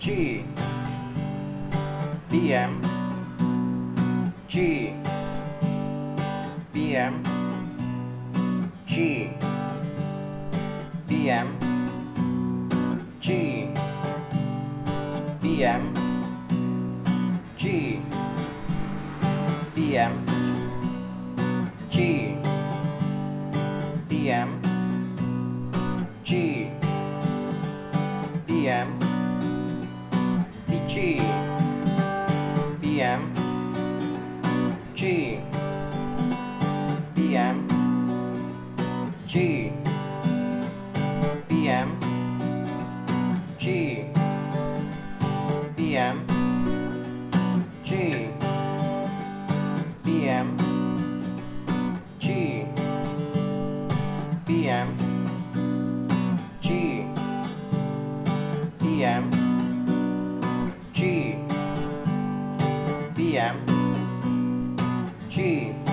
G, BM, G, BM, G, BM, G, BM, G, BM, G, BM, G, BM, G, BM, G, BM, G, BM, G, BM, G, BM, G, BM, G, BM, G, BM, G,